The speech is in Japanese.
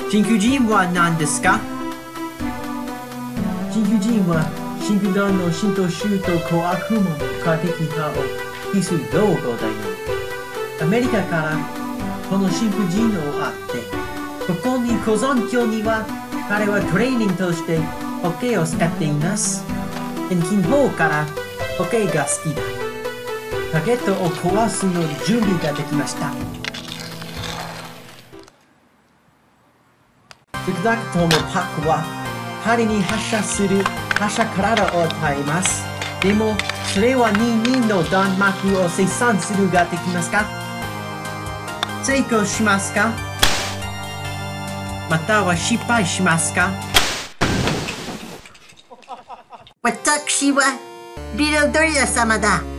真空人は何ですか？真空人は真空弾の浸透シュート小悪魔の過激派を引する用語だよ。アメリカからこの真空人をあって、ここに保存鏡には彼はトレーニングとしてホッケーを使っています。遠近法からホッケーが好きだ。ターゲットを壊すの準備ができました。少なくともパックは針に発射する発射体を与えます。でもそれは22の弾幕を生産するができますか？成功しますか？または失敗しますか？ 私はビルドリア様だ。